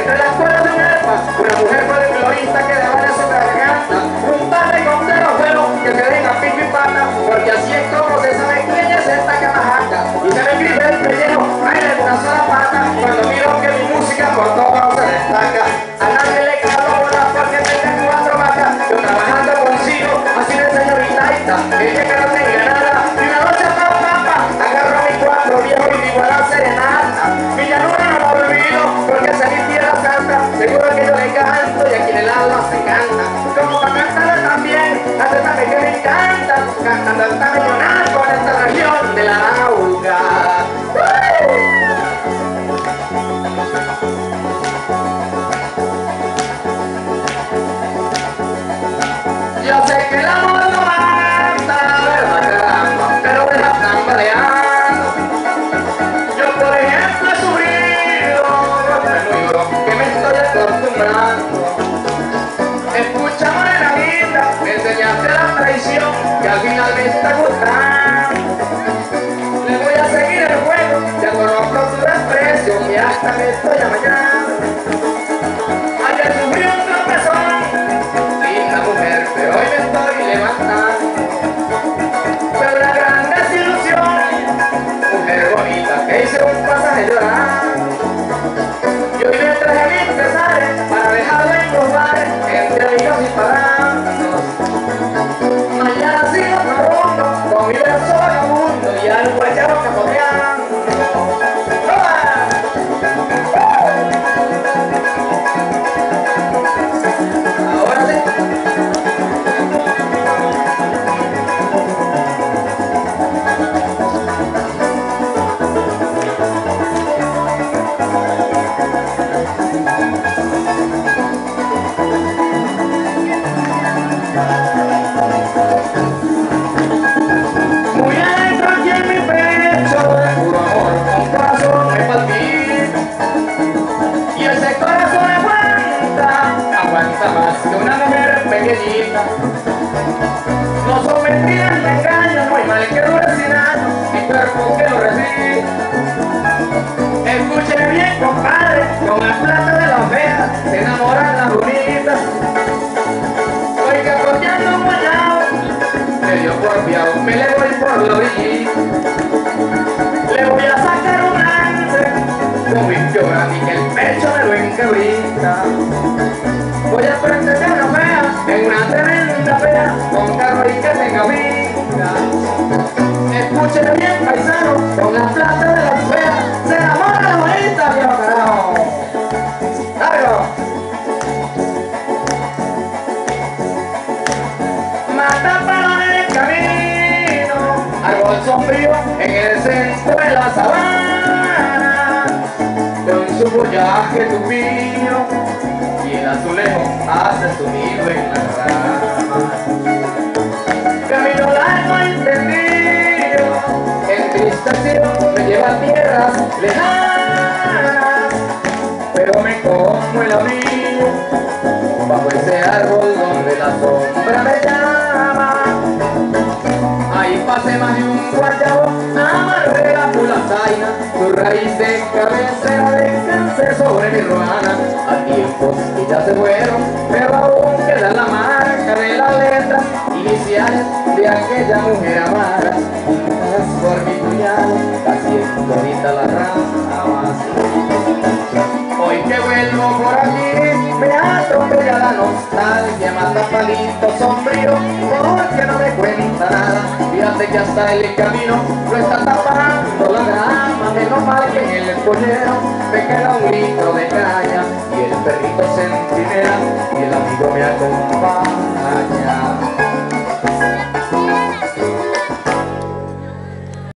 entre las cuerdas de un arpa, una mujer folclorista que daba en su garganta un par de conteros buenos que se den a pico y pata, porque así es como se sabe quién es esta camajaca. Y se me gripe el pellejo, baila en una sola pata, cuando miro que mi música por todo se destaca. A nadie le calo bola porque tengo 4 vacas, yo trabajando consigo, así de señorita esta, ella que no tenga nada, y una noche papa, agarro mis 4 viejos y digo a la serenata. Mi llanura no la olvido, porque esa es mi tierra santa, seguro que yo le canto y aquí en el alma se canta. Como para cantarle también, acéptame que me encanta, cantando esta millonaco en esta región de la Arauca. Yo sé que el amor no mata, ¿verdad? Pero deja tambaleando. Yo por ejemplo he sufrido, que me estoy acostumbrando. Escucha morena linda, me enseñaste la traición, que al final me está gustando. Le voy a seguir el juego, ya conozco tu desprecio, y hasta me estoy amañando. Ayer sufrí un tropezón, linda mujer, pero hoy me estoy levantando. Pero la gran desilusión, mujer bonita, que hice un pasaje llorando. Y hoy me traje mis pesares para dejarlo en los bares, entre amigos y parrandos. Mañana sigo profundo, con mi verso vagabundo y al guayabo capoteando. Ahora sí. Muy adentro aquí en mi pecho, de puro amor, un corazón me palpita. Y ese corazón aguanta más que una mujer pequeñita. No son mentiras ni engaños, no hay mal que dure 100 años, mi cuerpo que lo resiste. Escuche bien, compadre, con la plata de la oveja se enamoran las bonitas. Oiga, corteando un guayabo, medio porfiado, me le voy por la orillita. Le voy a sacar un lance con mi llora y que el pecho me lo encabrita. Voy a prender una fea en una tremenda fea con carro y que tenga vida. Escuche bien, paisano, con la plata de la fea se enamora la bonita, viejo carajo. ¡Largo! Mata para el camino, árbol sombrío en el centro de la sabana, con su follaje tupido y el azulejo hace su nido en la rama. Camino largo y tendido, entristecido me lleva a tierras lejanas, pero me como el abrigo bajo ese árbol donde la sombra me llama. Ahí pasé más de un guayabo, amarré la pulazaina, su raíz de cabecera descansé sobre mi ruana. A tiempos que ya se fueron, pero aún queda la marca de la letra iniciales de aquella mujer amada, pintadas por mi puñado, casi ahorita la ramas. Hoy que vuelvo por aquí, me atropella la nostalgia, mata palitos sombrío, porque no me cuenta nada. Fíjate que hasta el camino lo está tapando la grama, menos mal que en el pollero me queda un litro de caña, y el perrito centinela, y el amigo me acompaña.